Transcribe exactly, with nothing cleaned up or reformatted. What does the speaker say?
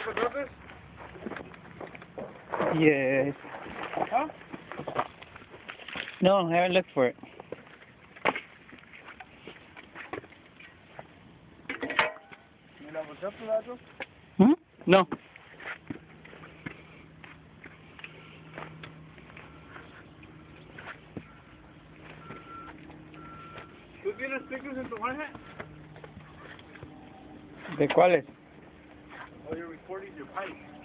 the purpose? Yes. Huh? No, I haven't looked for it. You know what's up to that, though? Hmm? No. ¿Tú tienes stickers en tu hat? ¿De cuáles? Oh, you're recording your pipe.